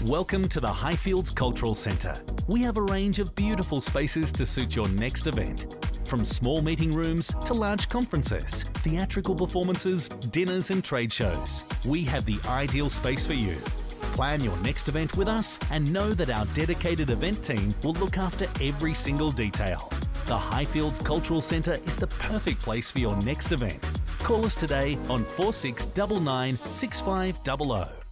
Welcome to the Highfields Cultural Centre. We have a range of beautiful spaces to suit your next event. From small meeting rooms to large conferences, theatrical performances, dinners and trade shows, we have the ideal space for you. Plan your next event with us and know that our dedicated event team will look after every single detail. The Highfields Cultural Centre is the perfect place for your next event. Call us today on 4699 6500.